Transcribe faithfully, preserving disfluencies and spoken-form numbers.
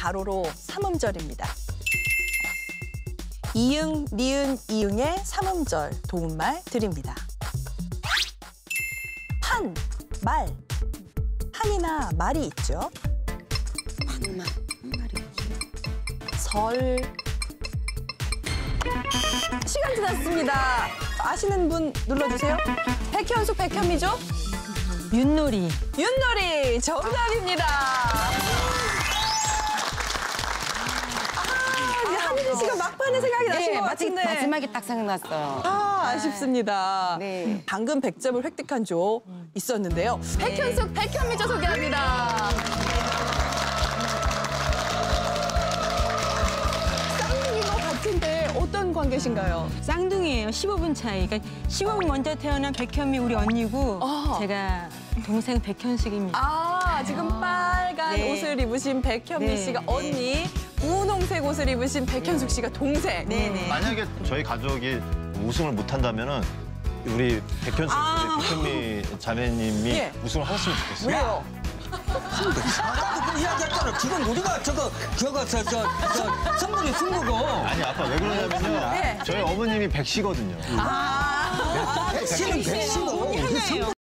가로로 삼음절입니다. 이응, 니은, 이응의 삼음절 도움말 드립니다. 판, 말. 판이나 말이 있죠. 판말, 판말이 뭐지? 설. 시간 지났습니다. 아시는 분 눌러주세요. 백현숙, 백현미죠? 윷놀이. 윷놀이 정답입니다. 한희진 씨가 막판에 생각이 나신 네, 것 마지, 같은데. 마지막에 딱 생각났어요. 아, 아쉽습니다. 네. 방금 백 점을 획득한 조 있었는데요. 백현숙, 백현미조 소개합니다. 쌍둥이인 것 같은데 어떤 관계신가요? 쌍둥이에요. 십오 분 차이. 그러니까 십오 분 먼저 태어난 백현미 우리 언니고 아. 제가 동생 백현숙입니다. 아, 지금 빨간 네. 옷을 입으신 백현미 네, 씨가 네. 언니, 분홍색 옷을 입으신 백현숙 씨가 동생. 네네. 만약에 저희 가족이 우승을 못한다면은 우리 백현숙, 아. 우리 백현미 자매님이 예. 우승을 하셨으면 좋겠어요. 왜요? 아까도 그 이야기했잖아. 지금 우리가 저거 저거 저 저 저 성분이 승부고. 아니 아까 왜 그러냐면요. 네. 저희 어머님이 백씨거든요. 아, 백신은 백신은